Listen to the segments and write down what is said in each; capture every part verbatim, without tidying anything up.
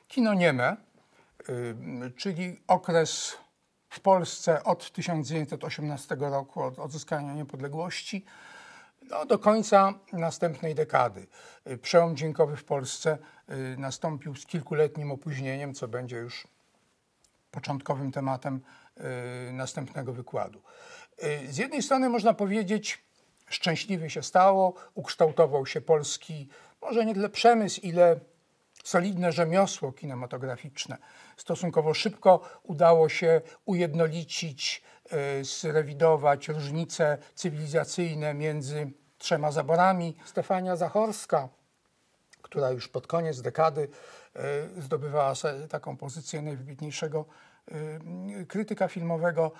Kino nieme, czyli okres w Polsce od tysiąc dziewięćset osiemnastego roku, od odzyskania niepodległości, no, do końca następnej dekady. Przełom dźwiękowy w Polsce nastąpił z kilkuletnim opóźnieniem, co będzie już początkowym tematem następnego wykładu. Z jednej strony można powiedzieć, szczęśliwie się stało, ukształtował się polski, może nie tyle przemysł, ile solidne rzemiosło kinematograficzne. Stosunkowo szybko udało się ujednolicić, zrewidować różnice cywilizacyjne między trzema zaborami. Stefania Zachorska, która już pod koniec dekady zdobywała sobie taką pozycję najwybitniejszego krytyka filmowego,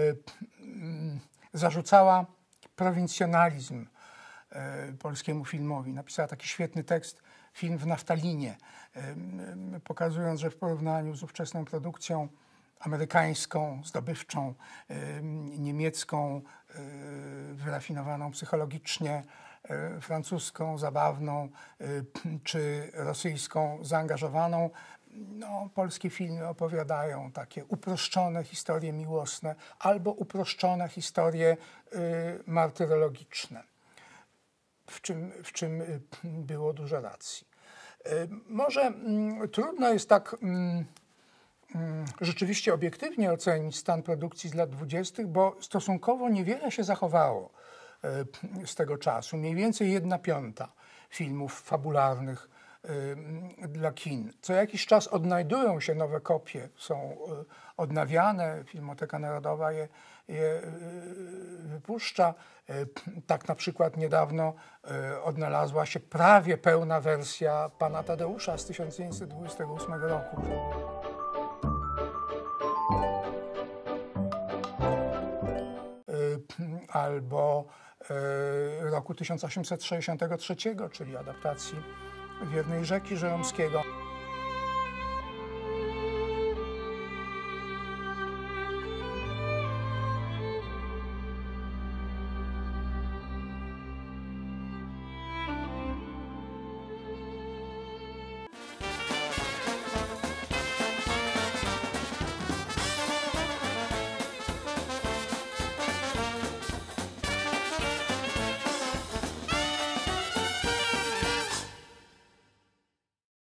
zarzucała prowincjonalizm polskiemu filmowi. Napisała taki świetny tekst, film w naftalinie, pokazując, że w porównaniu z ówczesną produkcją amerykańską, zdobywczą, niemiecką, wyrafinowaną psychologicznie, francuską, zabawną, czy rosyjską, zaangażowaną, no, polskie filmy opowiadają takie uproszczone historie miłosne albo uproszczone historie martyrologiczne, w czym, w czym było dużo racji. Może trudno jest tak rzeczywiście obiektywnie ocenić stan produkcji z lat dwudziestych, bo stosunkowo niewiele się zachowało z tego czasu. Mniej więcej jedna piąta filmów fabularnych dla kin. Co jakiś czas odnajdują się nowe kopie, są odnawiane, Filmoteka Narodowa je, je wypuszcza. Tak na przykład niedawno odnalazła się prawie pełna wersja Pana Tadeusza z tysiąc dziewięćset dwudziestego ósmego roku. Albo roku tysiąc osiemset sześćdziesiątego trzeciego, czyli adaptacji Wiernej Rzeki Żeromskiego.